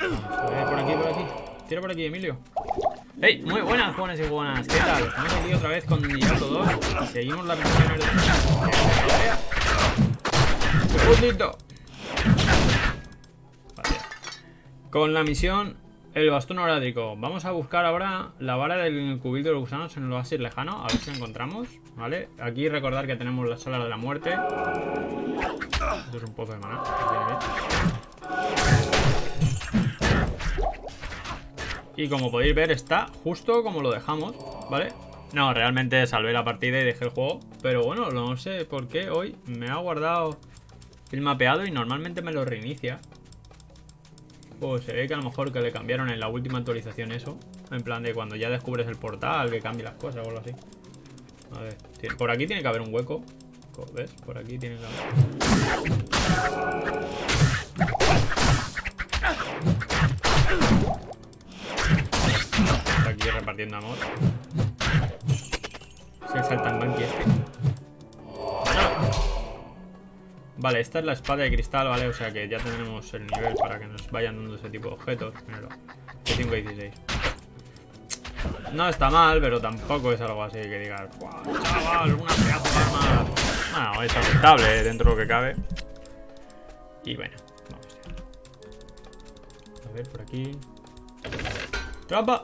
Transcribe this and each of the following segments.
Vamos a ver, por aquí, por aquí. Tira por aquí, Emilio. ¡Hey! Muy buenas, jóvenes y buenas. ¿Qué tal? Estamos aquí otra vez con Diablo 2 y seguimos la misión de... ¡Segundito! Vale. Con la misión El bastón horátrico. Vamos a buscar ahora la vara del cubil de los gusanos en el oasis lejano. A ver si la encontramos. ¿Vale? Aquí recordar que tenemos las salas de la muerte. Esto es un pozo de maná. Y como podéis ver está justo como lo dejamos, ¿vale? No, realmente salvé la partida y dejé el juego. Pero bueno, no sé por qué hoy me ha guardado el mapeado y normalmente me lo reinicia. Pues se ve que a lo mejor que le cambiaron en la última actualización eso. En plan de cuando ya descubres el portal, que cambie las cosas o algo así. A ver, por aquí tiene que haber un hueco. ¿Ves? Por aquí tiene que haber... Aquí repartiendo amor. Se salta el banqui este. Vale, esta es la espada de cristal, ¿vale? O sea que ya tenemos el nivel para que nos vayan dando ese tipo de objetos. Míralo. 5 y 16. No está mal, pero tampoco es algo así que digas, ¡guau, chaval! Una pedazo de arma. Bueno, es aceptable dentro de lo que cabe. Y bueno, vamos a ver por aquí. ¡Trampa!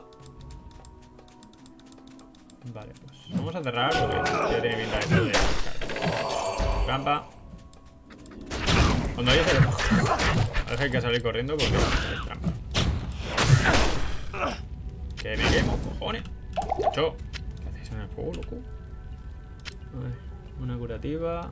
Vale, pues vamos a cerrar porque ya tiene pinta esto de... Trampa. Cuando haya se... Ahora hay que salir corriendo porque es trampa. Que me quemo, cojones. Cho. ¿Qué hacéis en el fuego, loco? A ver, una curativa.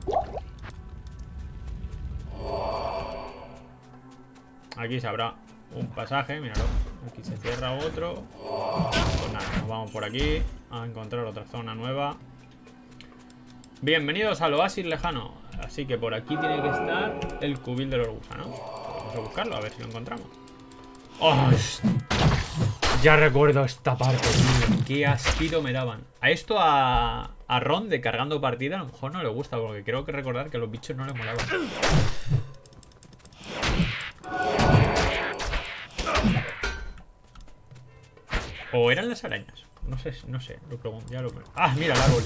Aquí se habrá un pasaje, míralo. Aquí se cierra otro. Pues nada, nos vamos por aquí a encontrar otra zona nueva. Bienvenidos al oasis lejano. Así que por aquí tiene que estar el cubil de los gusanos. Vamos a buscarlo, a ver si lo encontramos. ¡Oh! Ya recuerdo esta parte, tío. Qué asquito me daban. A esto a Ron de cargando partida a lo mejor no le gusta, porque creo que recordar que los bichos no les molaban. ¿O eran las arañas? No sé, lo pregunto, ya lo pregunto. ¡Ah, mira el árbol!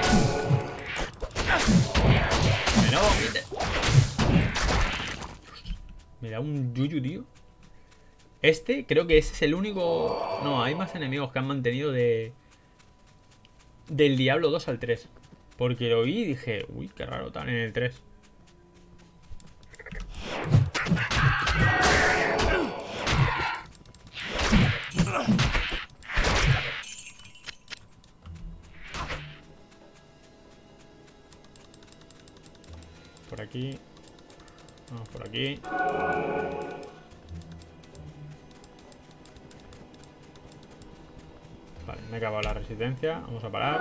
Me da un yuyu, tío. Este, creo que ese es el único... No, hay más enemigos que han mantenido del Diablo 2 al 3. Porque lo vi y dije, uy, qué raro tan en el 3. Por aquí. Vamos por aquí. Vale, me he acabado la resistencia. Vamos a parar.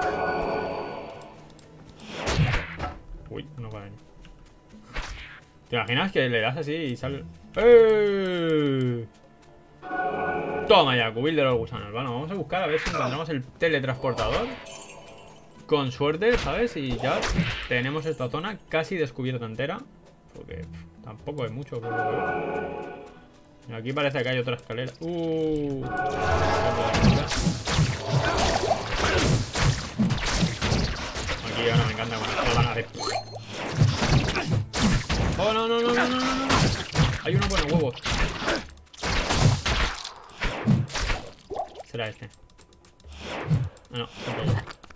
Uy, no va a venir. ¿Te imaginas que le das así y sale? ¡Eh! Toma ya, cubil de los gusanos. Bueno, vamos a buscar a ver si encontramos el teletransportador. Con suerte, ¿sabes? Y ya tenemos esta zona casi descubierta entera. Porque tampoco hay mucho por lo que veo. Aquí parece que hay otra escalera. Aquí ahora me encanta cuando se van a hacer. Oh, no. Hay uno con el huevo. Será este. No, tampoco.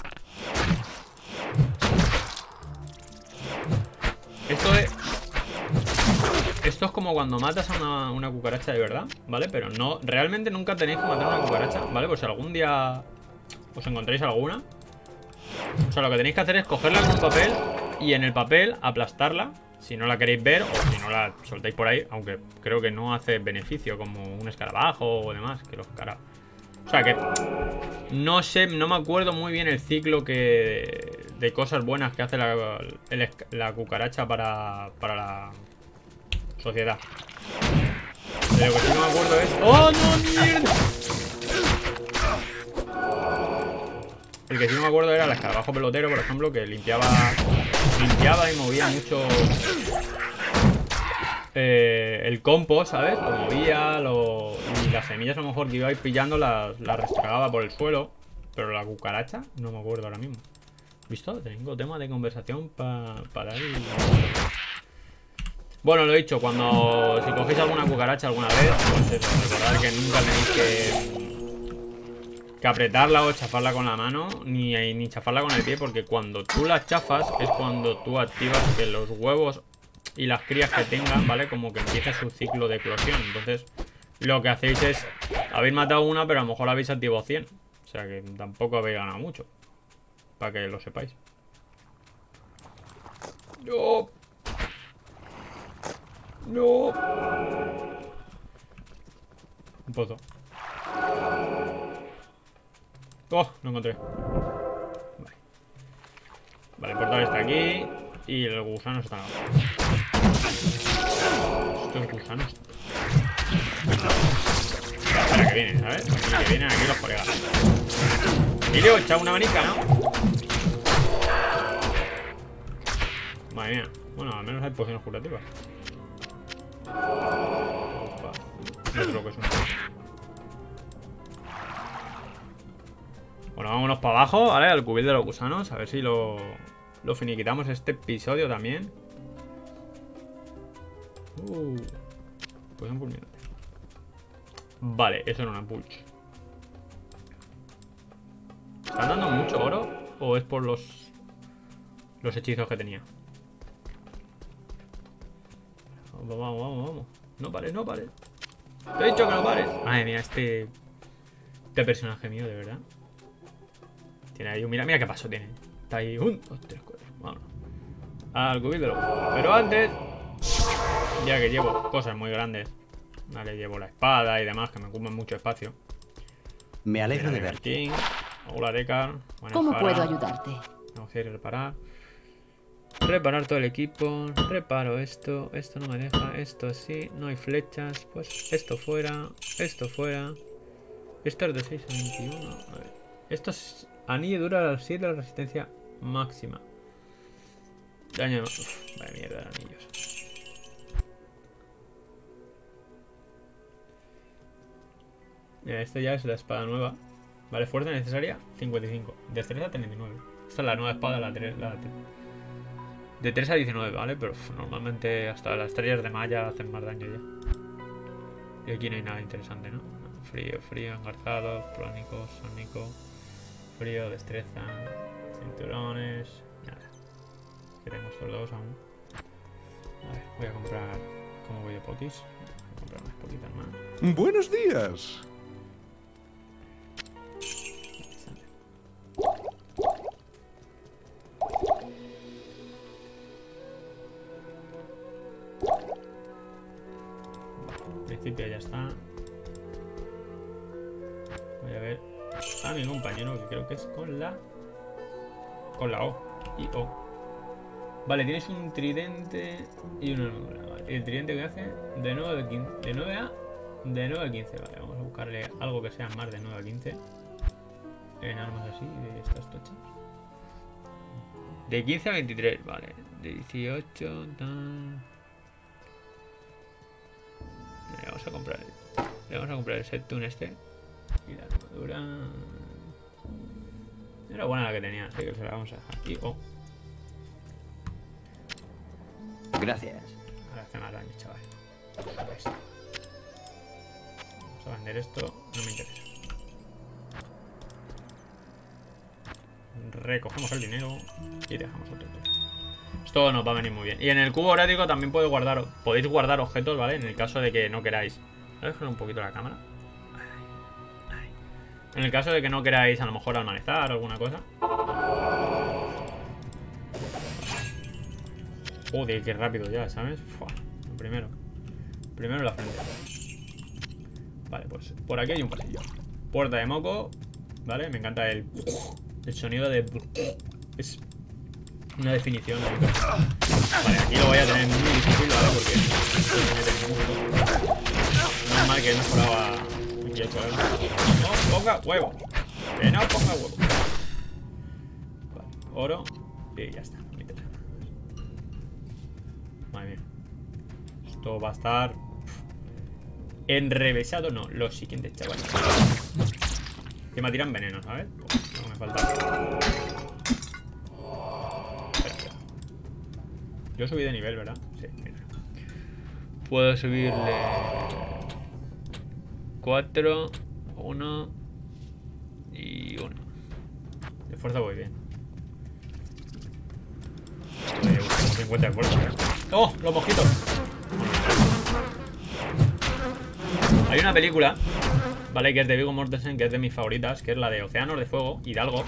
Esto es como cuando matas a una cucaracha de verdad, ¿vale? Pero no, realmente nunca tenéis que matar a una cucaracha, ¿vale? Pues si algún día os encontráis alguna, o sea, lo que tenéis que hacer es cogerla con un papel y en el papel aplastarla, si no la queréis ver o si no la soltáis por ahí, aunque creo que no hace beneficio como un escarabajo o demás, que los cara... O sea que no sé, no me acuerdo muy bien el ciclo de cosas buenas que hace la cucaracha para la sociedad. Pero lo que sí no me acuerdo es... ¡Oh, no, mierda! El que sí no me acuerdo era el escarabajo pelotero, por ejemplo, que limpiaba y movía mucho el compost, ¿sabes? Lo movía, y las semillas a lo mejor que ibais pillando las restragaba por el suelo. Pero la cucaracha, no me acuerdo ahora mismo. ¿Visto? Tengo tema de conversación para ir. Bueno, lo he dicho, si cogéis alguna cucaracha alguna vez, pues eso, recordad que nunca tenéis que apretarla o chafarla con la mano, ni chafarla con el pie, porque cuando tú la chafas es cuando tú activas que los huevos y las crías que tengan, ¿vale? Como que empieza su ciclo de eclosión. Entonces, lo que hacéis es, habéis matado una, pero a lo mejor habéis activado 100. O sea que tampoco habéis ganado mucho. Para que lo sepáis. No. No. Un pozo. Oh, lo encontré. Vale. Vale, el portal está aquí. Y el gusano está abajo. Estos gusanos. Para que vienen, ¿sabes? Y que vienen aquí los colegas. Emilio, echa una manica, ¿no? Madre mía. Bueno, al menos hay pociones curativas. Opa. No creo que es una. Bueno, vámonos para abajo, ¿vale? Al cubil de los gusanos. A ver si lo finiquitamos este episodio también. Poción fulminante. Vale, eso era una pulch. ¿Están dando mucho oro? ¿O es por los hechizos que tenía? Vamos. No pares. Te he dicho que no pares. Madre mía, este personaje mío, de verdad. Tiene ahí un... Mira qué paso tiene. Está ahí. 1, 2, 3, 4. Vámonos. Al cubil de lobo. Pero antes, ya que llevo cosas muy grandes. Vale, llevo la espada y demás, que me ocupan mucho espacio. Me alegro de verte. Hola, Decar. ¿Cómo puedo ayudarte? Negociar y reparar. Reparar todo el equipo. Reparo esto. Esto no me deja. Esto sí. No hay flechas. Pues esto fuera. Esto fuera. Esto es de 6 a 21. A ver. Esto es anillo dura al 7 de la resistencia máxima. Daño. Vaya mierda de anillos. Mira, esto ya es la espada nueva. Vale, fuerza necesaria 55. Destreza 39. Esta es la nueva espada, de 3 a 19, ¿vale? Pero normalmente hasta las estrellas de malla hacen más daño ya. Y aquí no hay nada interesante, ¿no? Frío, engarzado, crónico, sónico. Frío, destreza, cinturones. Nada. Que tengo estos dos aún. A ver, voy a comprar. ¿Cómo voy de potis? Voy a comprar unas poquitas más. Buenos días. En principio ya está. Voy a ver a mi compañero, que creo que es con la O. Y O. Vale, tienes un tridente y una armadura. Vale. El tridente que hace de 9 a 15. De 9 a 15. Vale, vamos a buscarle algo que sea más de 9 a 15. En armas así, de estas tochas. De 15 a 23, vale. De 18, tal. Le vamos a comprar el Septun este. Y la armadura. Era buena la que tenía, así que se la vamos a dejar. Y oh. Gracias. Ahora hace más daño, chaval. Vamos a vender esto, no me interesa. Recogemos el dinero y dejamos otro. Esto nos va a venir muy bien. Y en el cubo horático también podéis guardar objetos, ¿vale? En el caso de que no queráis. Voy a dejar un poquito la cámara. En el caso de que no queráis a lo mejor almanezar o alguna cosa. Joder, qué rápido ya, ¿sabes? Fua, primero la frente. Vale, pues por aquí hay un pasillo. Puerta de moco. Vale, me encanta el sonido de... Es una definición. Vale, aquí lo voy a tener muy difícil, ¿vale? Porque... Normal que he mejorado a 28, ¿vale? No ponga huevo. Que no ponga huevo. Vale, oro. Y ya está. Madre mía. Esto va a estar enrevesado. No, lo siguiente, chaval. Que me tiran veneno, ¿sabes? Pues no me falta. Espera. Yo subí de nivel, ¿verdad? Sí, mira. Puedo subirle 4, 1 y 1. De fuerza voy bien. Oye, buscamos 50 de fuerza. ¡Oh! ¡Los mosquitos! Hay una película, ¿vale? Que es de Viggo Mortensen, que es de mis favoritas, que es la de Océanos de Fuego, Hidalgo,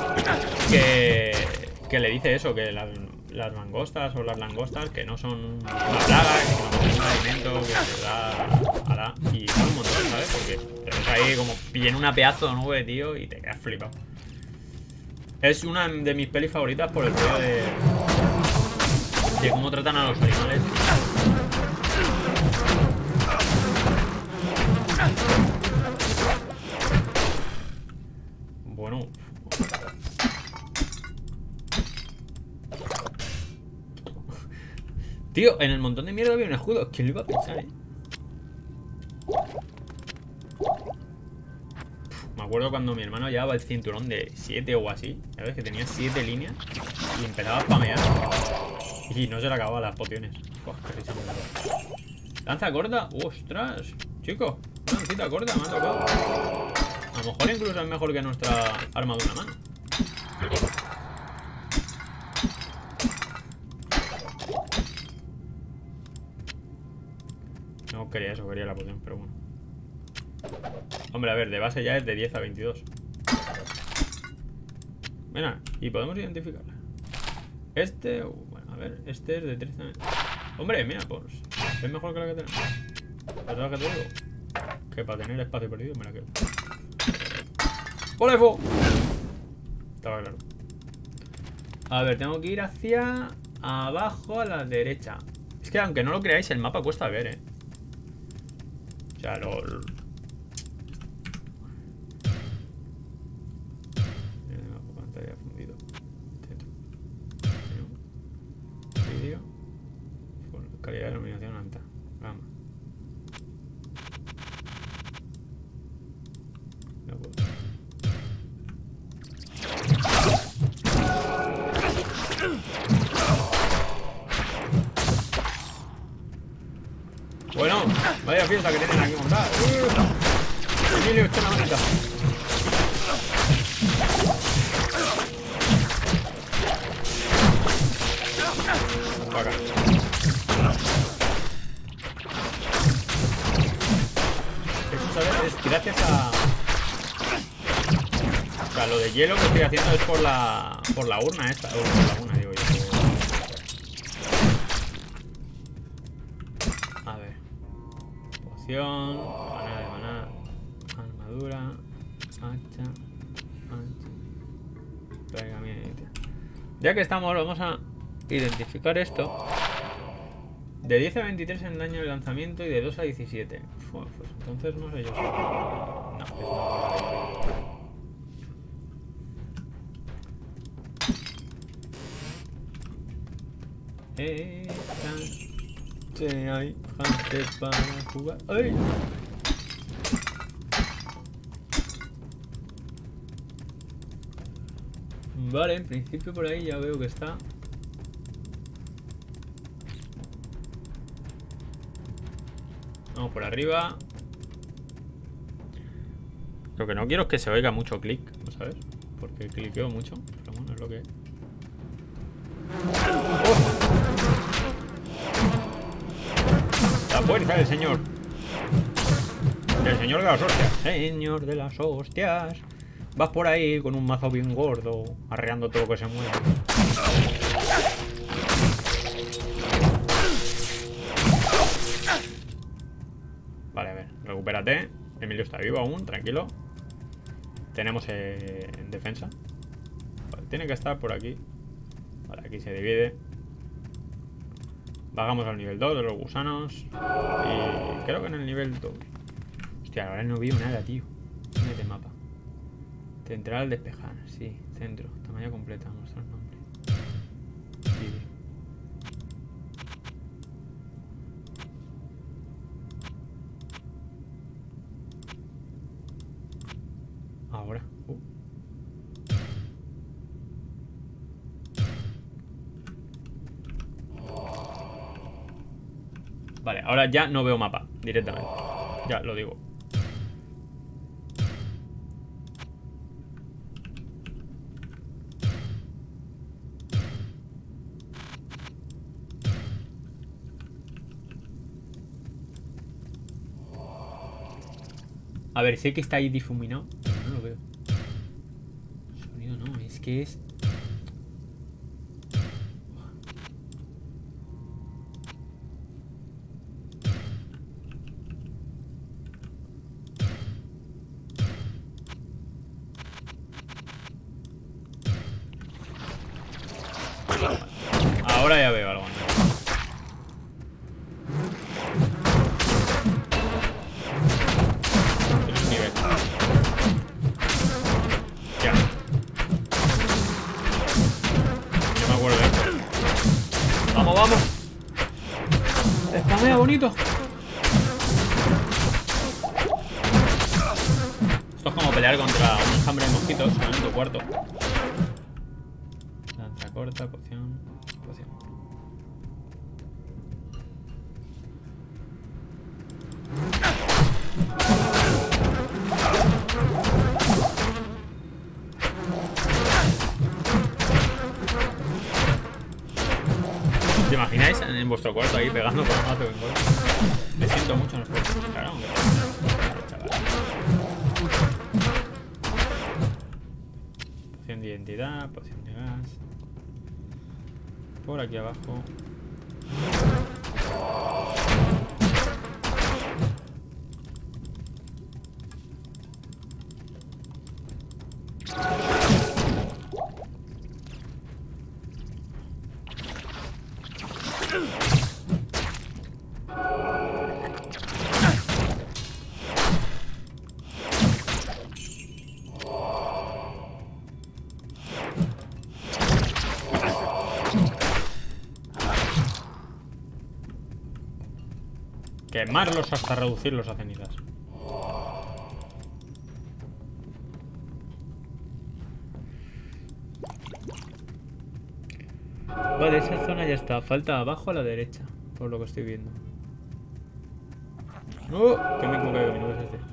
que le dice eso, que las mangostas o las langostas, que no son una plaga, que no son un alimento que te da y son un montón, ¿sabes? Porque te ves ahí como pillen una pedazo de nube, tío, y te quedas flipado. Es una de mis pelis favoritas por el rollo de cómo tratan a los animales. Bueno. Tío, en el montón de mierda había un escudo. ¿Quién lo iba a pensar, Me acuerdo cuando mi hermano llevaba el cinturón de 7 o así. ¿Sabes? Que tenía 7 líneas y empezaba a spamear. Y no se le acababan las pociones. Qué risa me daba. Lanza corta. ¡Ostras! Chicos, una lancita corta me ha tocado. A lo mejor incluso es mejor que nuestra arma de una mano. No quería eso, quería la poción, pero bueno. Hombre, a ver, de base ya es de 10 a 22. Mira, y podemos identificarla. Este, bueno, a ver, este es de 13. Hombre, mira, pues es mejor que la que tenemos. ¿Sabes lo que te digo? Que para tener espacio perdido me la quedo. ¡Polefo! Estaba claro. A ver, tengo que ir hacia abajo a la derecha. Es que aunque no lo creáis, el mapa cuesta ver, O sea, pantalla fundido. Vídeo. Calidad de iluminación alta. Gama. No puedo. Bueno, vaya fiesta que tienen aquí montada. Emilio, echa la manita. Para acá. Eso, ¿sabes? Es gracias a... O sea, lo de hielo que estoy haciendo es por la urna esta. Por la urna, digo yo. A ver. Poción. Maná de maná. Armadura. Hacha. Pergamino. Ya que estamos, vamos a identificar esto. De 10 a 23 en daño de lanzamiento y de 2 a 17. Pues entonces no sé yo. No, es una hay gente para jugar. ¡Ay! Vale, en principio por ahí ya veo que está. Vamos por arriba. Lo que no quiero es que se oiga mucho clic, ¿sabes? Porque cliqueo mucho. Pero bueno, es lo que es. ¡Oh! La fuerza del señor. Del señor de las hostias. Señor de las hostias. Vas por ahí con un mazo bien gordo, arreando todo lo que se mueve. Vale, a ver, recupérate. Emilio está vivo aún, tranquilo. Tenemos en defensa. Vale, tiene que estar por aquí. Vale, aquí se divide. Bajamos al nivel 2 de los gusanos. Y creo que en el nivel 2. Hostia, ahora no veo nada, tío. Mete mapa. Central despejar, sí, centro, tamaño completa, mostrar nombre. Vídeo. Vale, ahora ya no veo mapa directamente. Ya lo digo. A ver, sé que está ahí difuminado. No lo veo. Sonido no, es que es... Ahora ya veo algo. Ya. No me acuerdo de esto. Vamos, vamos. Spamea bonito. Esto es como pelear contra un enjambre de mosquitos en tu cuarto. Lanza corta, poción. ¿Te imagináis en vuestro cuarto ahí pegando con un mazo de gol? Me siento mucho en los juegos. Claro, aunque... Poción de identidad, poción de gas. Por aquí abajo. Quemarlos hasta reducirlos a cenizas. Vale, esa zona ya está. Falta abajo a la derecha, por lo que estoy viendo. ¡Oh! ¡Qué mico que no es este!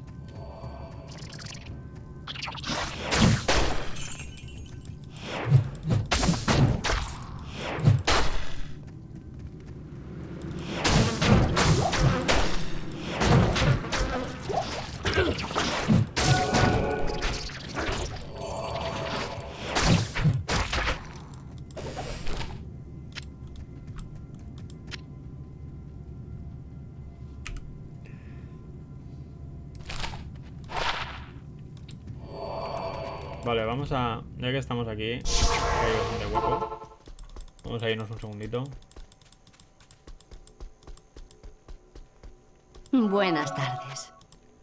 Vale, vamos a... Ya que estamos aquí, hay bastante hueco. Vamos a irnos un segundito. Buenas tardes.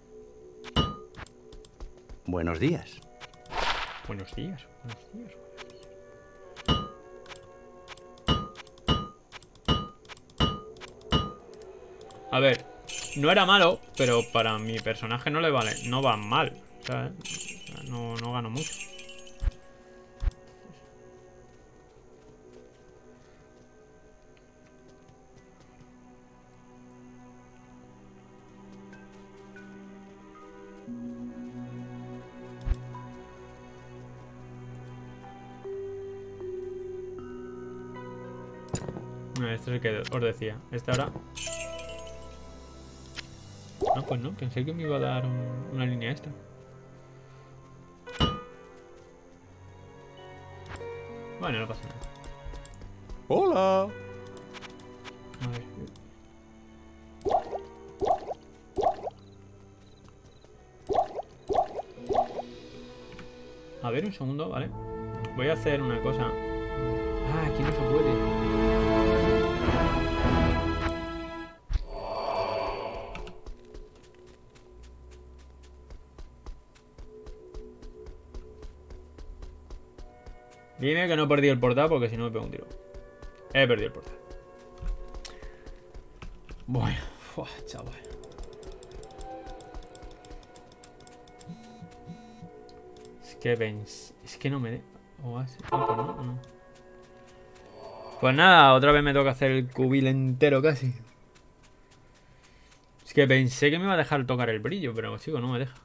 Buenos días. Buenos días, buenos días. A ver, no era malo, pero para mi personaje no le vale, no va mal, ¿sabes? No gano mucho. Este es el que os decía. Este ahora... No, pues no. Pensé que me iba a dar una línea extra. Bueno, no pasa nada. Hola. A ver. A ver, un segundo, ¿vale? Voy a hacer una cosa. Ah, aquí no se puede. Dime que no he perdido el portal porque si no me pego un tiro. He perdido el portal. Bueno, chaval. Es que no me... O así. No, pues no. Pues nada, otra vez me toca hacer el cubil entero casi. Es que pensé que me iba a dejar tocar el brillo, pero chico, no me deja.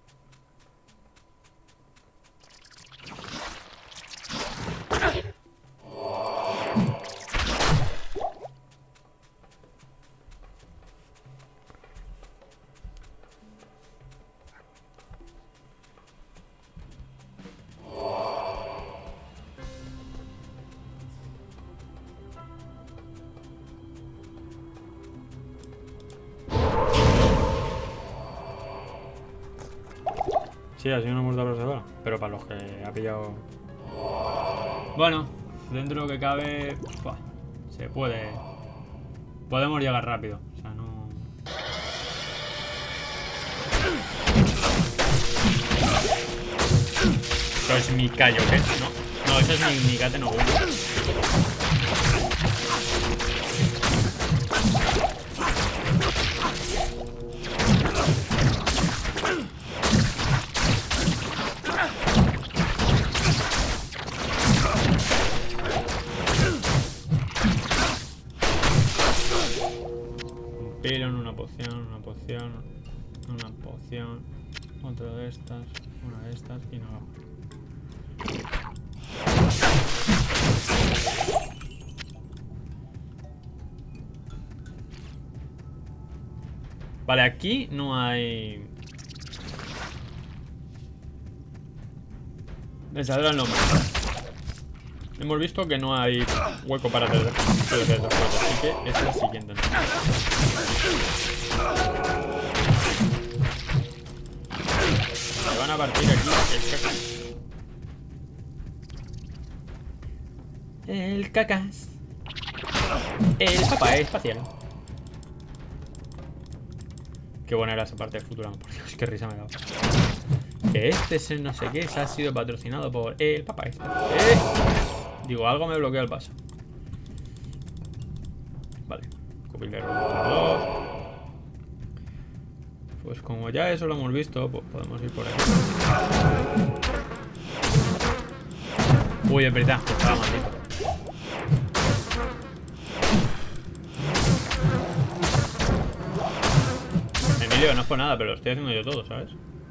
Sí, ha sido una muerte aproximada, pero para los que ha pillado... Bueno, dentro de lo que cabe... Buah, se puede... Podemos llegar rápido, o sea, no... Eso es mi callo, ¿qué? No, eso es mi Kate no Gumi. Una poción, otra de estas, una de estas y no. Vale, aquí no hay... Me saldrá el nombre. Hemos visto que no hay hueco para hacer después, así que es la siguiente. Me van a partir aquí el cacas. El papá espacial. Qué buena era esa parte de Futurama, por Dios, qué risa me daba. Que este no sé qué ha sido patrocinado por el papá espacial. Digo, algo me bloquea el paso. Vale. Copilero 2. Pues como ya eso lo hemos visto, pues podemos ir por aquí. Uy, es verdad, estaba maldito. Emilio, no es por nada, pero lo estoy haciendo yo todo, ¿sabes?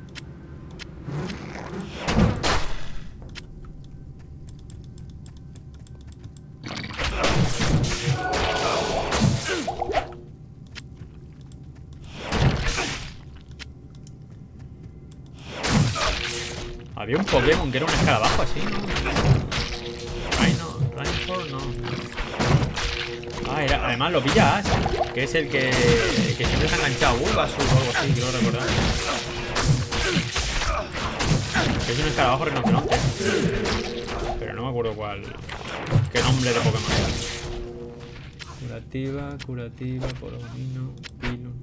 Había un Pokémon que era un escarabajo así, ¿no? Rhino, no. Ah, además lo pilla Ash, que es el que siempre se ha enganchado a Bulbasaur o algo así, quiero recordar. Que es un escarabajo rinoceronte. Pero no me acuerdo qué nombre de Pokémon era. Curativa, Polonino, Pilon.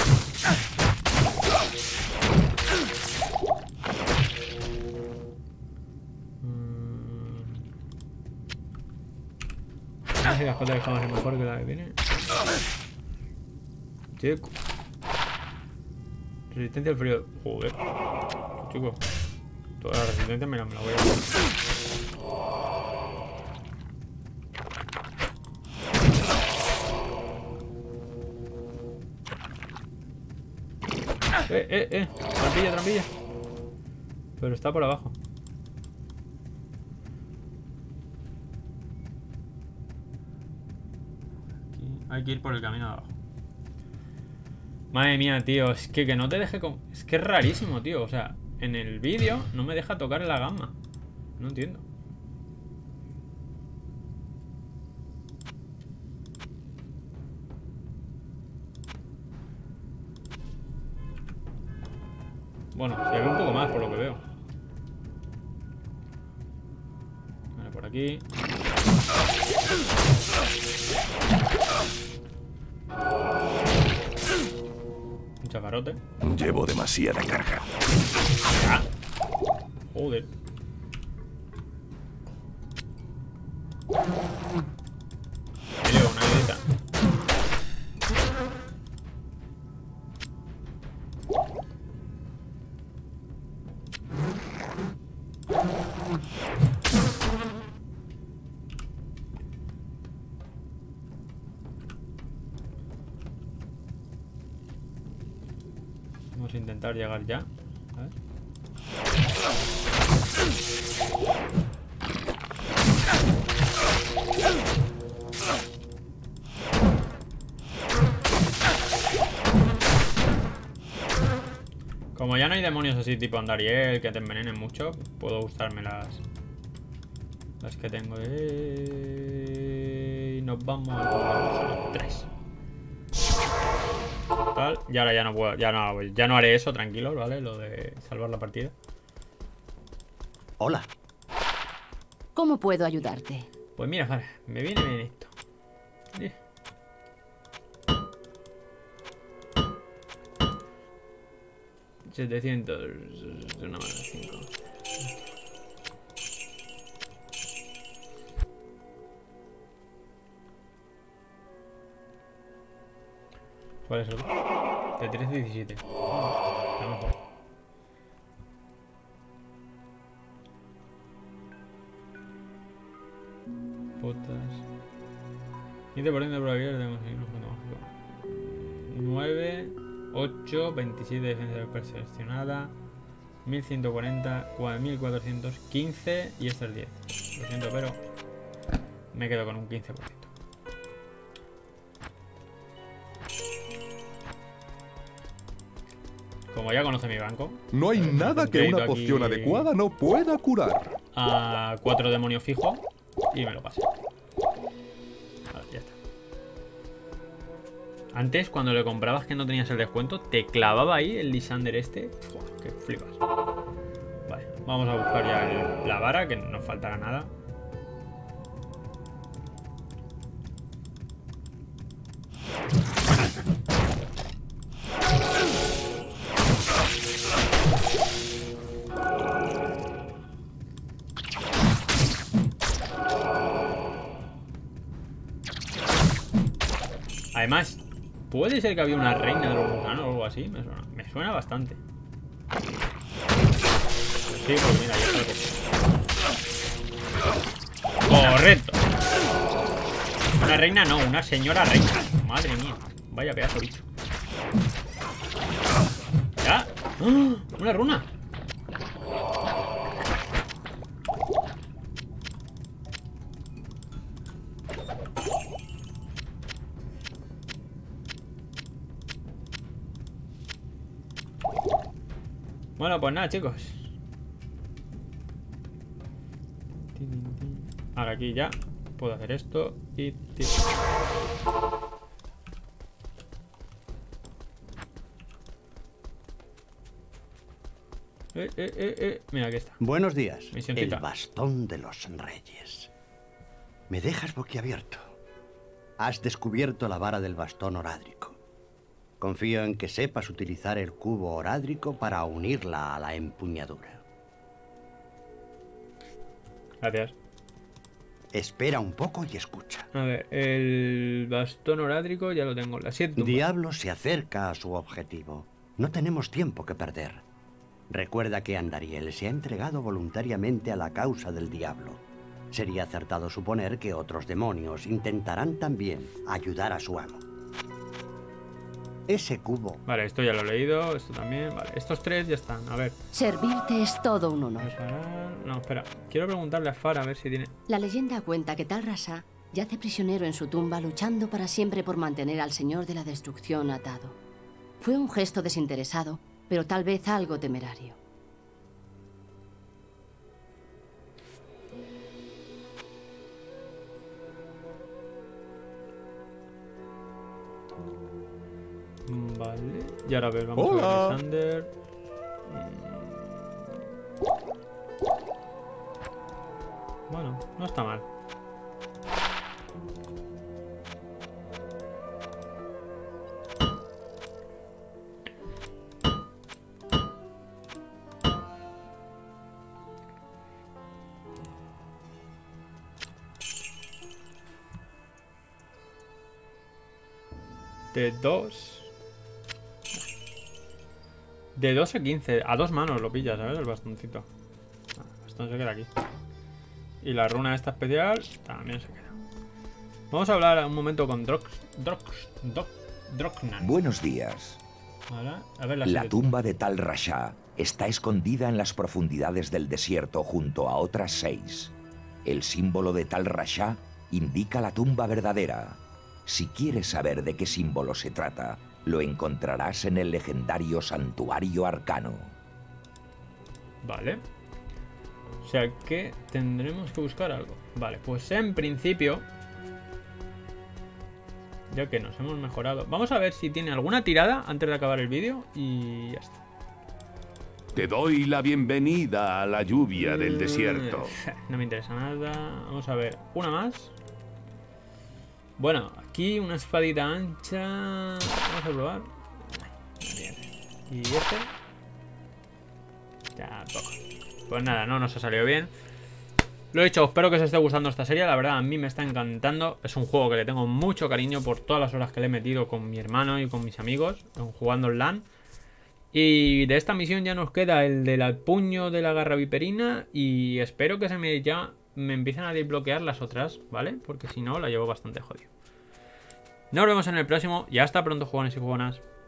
Si las cosas dejamos es mejor que la que viene. Chico. Resistencia al frío. Joder. Chico. Toda la resistencia me la voy a hacer. Trampilla. Pero está por abajo. Hay que ir por el camino de abajo. Madre mía, tío. Es que no te deje... Es que es rarísimo, tío. O sea, en el vídeo no me deja tocar la gama. No entiendo. Bueno, se ve un poco más por lo que veo. Vale, por aquí. Un chafarote. Llevo demasiada carga. Ah. Joder. Me llevo una ayudita. Vamos a intentar llegar ya. A ver. Como ya no hay demonios así tipo Andariel que te envenenen mucho, puedo gustarme las que tengo. Y nos vamos a 3. Total. Y ahora ya no puedo, ya no haré eso, tranquilos, ¿vale? Lo de salvar la partida. Hola. ¿Cómo puedo ayudarte? Pues mira, vale, me viene bien esto. 700. Una más de 5. ¿Cuál es el? De 13 a 17. Está mejor. Botas. 15% de probabilidad de conseguir un fondo mágico. 9, 8, 27 de defensa perfeccionada. 1140, 4400, 15 y este es 10. Lo siento, pero me quedo con un 15%. Como ya conoce mi banco, No hay nada que una poción adecuada no pueda curar. A 4 demonios fijo y me lo pase. Vale, ya está. Antes, cuando le comprabas que no tenías el descuento, te clavaba ahí el Lysander este. Uf, que flipas. Vale, vamos a buscar ya la vara, que no nos faltará nada. Además, puede ser que había una reina de los gusanos o algo así. Me suena bastante. Sí, porque mira, ya está. Correcto. Una reina no, una señora reina. Madre mía. Vaya pedazo de bicho. ¿Ya? ¡Oh! Una runa. Bueno, pues nada, chicos. Ahora aquí ya puedo hacer esto y... Mira, aquí está. Buenos días. Misioncita. El bastón de los reyes. Me dejas boquiabierto. Has descubierto la vara del bastón orádrico. Confío en que sepas utilizar el cubo orádrico para unirla a la empuñadura. Gracias. Espera un poco y escucha. A ver, el bastón orádrico ya lo tengo. La 7. Diablo se acerca a su objetivo. No tenemos tiempo que perder. Recuerda que Andariel se ha entregado voluntariamente a la causa del diablo. Sería acertado suponer que otros demonios intentarán también ayudar a su amo. Ese cubo... Vale, esto ya lo he leído, esto también. Vale, estos 3 ya están. A ver. Servirte es todo un honor. No, espera. Quiero preguntarle a Farah a ver si tiene... La leyenda cuenta que Tal Rasha yace prisionero en su tumba luchando para siempre por mantener al Señor de la Destrucción atado. Fue un gesto desinteresado, pero tal vez algo temerario. Vale. Y ahora a ver, vamos a ver Lysander. Bueno, no está mal. De 2. De 2 a 15. A 2 manos lo pillas, ¿sabes? El bastoncito. El bastón se queda aquí. Y la runa esta especial también se queda. Vamos a hablar un momento con Droknan. Buenos días. Ahora, a ver La tumba de Tal Rasha está escondida en las profundidades del desierto junto a otras 6. El símbolo de Tal Rasha indica la tumba verdadera. Si quieres saber de qué símbolo se trata, lo encontrarás en el legendario Santuario Arcano. Vale. O sea que tendremos que buscar algo. Vale, pues en principio, ya que nos hemos mejorado, vamos a ver si tiene alguna tirada antes de acabar el vídeo y ya está. Te doy la bienvenida a la lluvia del desierto. No me interesa nada. Vamos a ver, una más. Bueno, aquí una espadita ancha. Vamos a probar. Bien. ¿Y este? Tampoco. Pues nada, no nos ha salido bien. Lo dicho, espero que os esté gustando esta serie. La verdad, a mí me está encantando. Es un juego que le tengo mucho cariño por todas las horas que le he metido con mi hermano y con mis amigos jugando en LAN. Y de esta misión ya nos queda el del puño de la garra viperina. Y espero que ya me empiecen a desbloquear las otras, ¿vale? Porque si no, la llevo bastante jodido. Nos vemos en el próximo y hasta pronto, jugones y jugonas.